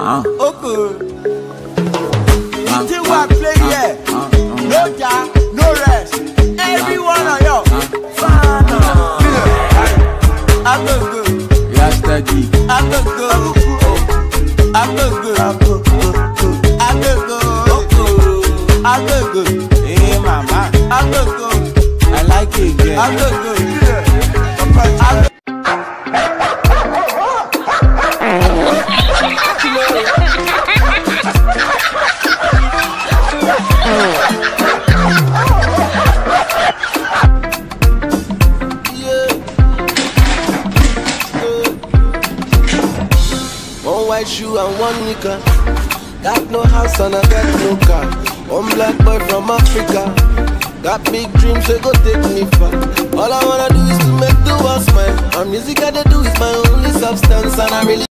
Okay. You think I play here? No job, no rest. Everyone on yo. Fun. I go good. Yeah, steady. I go good. I go good. I go good. I go good. Hey mama, I go good. I like it, girl. I go good. One white shoe and one nika. Got no house and I got no car. One black boy from Africa. Got big dreams, so go take me far. All I wanna do is to make the world smile. And music I do is my only substance, and I really